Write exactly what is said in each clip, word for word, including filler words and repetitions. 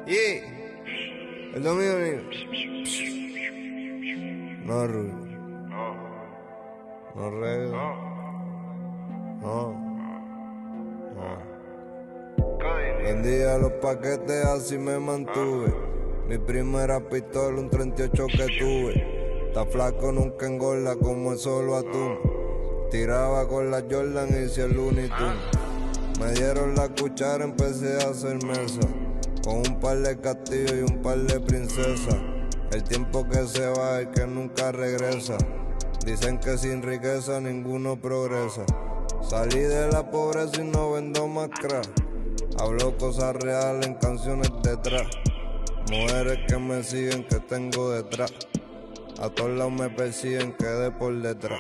Yeah. El domingo, niño. No, Rui. No regla. No. No. Vendía los paquetes, así me mantuve. Mi primera pistola, un treinta y ocho que tuve. Está flaco, nunca engorda como el solo atún. Tiraba con la Jordan y hice el Looney Tunes. Me dieron la cuchara, empecé a hacer mesa. Con un par de castillos y un par de princesas. El tiempo que se va y que nunca regresa. Dicen que sin riqueza ninguno progresa. Salí de la pobreza y no vendo más crack. Hablo cosas reales en canciones detrás. Mujeres que me siguen, que tengo detrás. A todos lados me persiguen, quedé por detrás.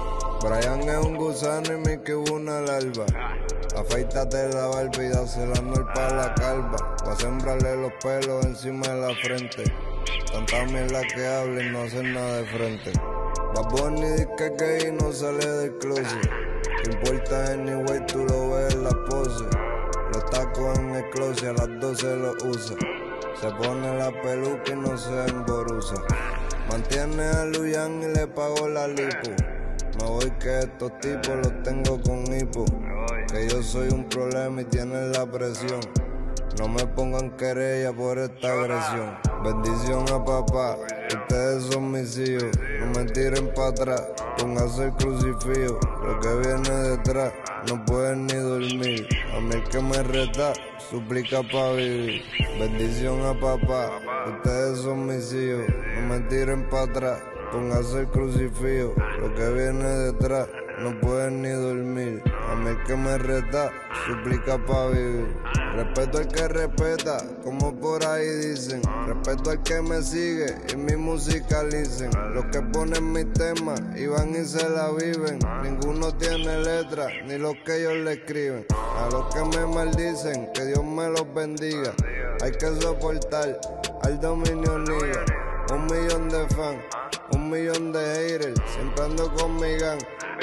Brian es un gusano y Mickey una larva. Afeítate la barba y dásela anual para la calva. Va a sembrarle los pelos encima de la frente. Tanta mierda que habla y no hacer nada de frente. Bad Bunny dice que es gay y no sale del closet. No importa anyway, tú lo ves en la pose. Los tacos en el closet, a las doce los usa. Se pone la peluca y no se emboruza. Mantiene a Luyan y le pago la lipo. Me voy que estos tipos los tengo con hipo. Que yo soy un problema y tienen la presión. No me pongan querella por esta agresión. Bendición a papá, ustedes son mis hijos. No me tiren para atrás, póngase el crucifijo. Lo que viene detrás, no pueden ni dormir. A mí el que me reta, suplica pa' vivir. Bendición a papá, ustedes son mis hijos. No me tiren para atrás, póngase el crucifijo. Lo que viene detrás, no pueden ni dormir. A mí el que me reta, suplica pa' vivir. Respeto al que respeta, como por ahí dicen. Respeto al que me sigue y mi musicalicen. Los que ponen mi tema y van y se la viven. Ninguno tiene letra, ni los que ellos le escriben. A los que me maldicen, que Dios me los bendiga. Hay que soportar al dominio niga. Un millón de fans, un millón de haters. Siempre ando con mi gang.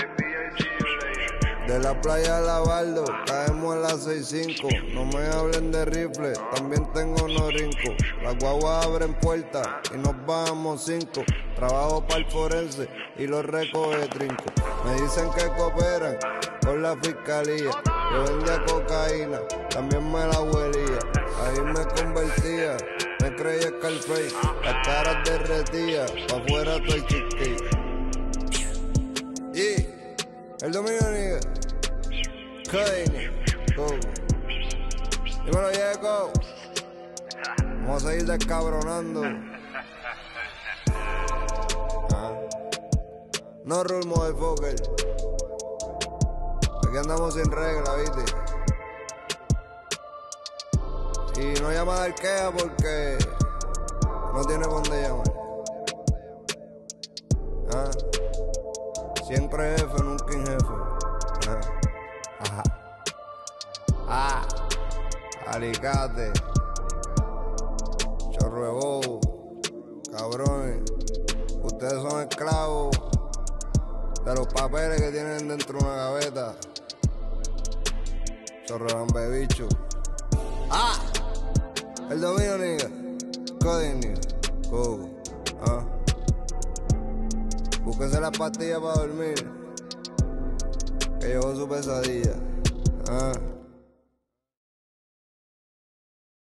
De la playa a la Baldo, caemos a las seis cinco. No me hablen de rifle, también tengo norinco. Las guaguas abren puertas y nos bajamos cinco. Trabajo para el forense y los recoge trinco. Me dicen que cooperan con la fiscalía. Yo vendía cocaína, también me la huelía. Ahí me convertía, me creía Scarface. Las caras derretidas, pa' afuera todo el chiqui. Y el domingo niga. Codini, Coco. Dímelo, Yeco. Vamos a seguir descabronando. Ah. No rule, motherfucker. Aquí andamos sin regla, ¿viste? Y no llama a dar queja porque no tiene por dónde llamar. Ah. Siempre jefe, nunca jefe. Ah. Ajá. Ah, alicate, chorro de bobo, cabrones. Ustedes son esclavos de los papeles que tienen dentro de una gaveta. Chorro de lambebicho. Ah, el dominio, niga. Coding, niga. Coco. Ah. Búsquense las pastillas para dormir. Que llegó su pesadilla. Ah.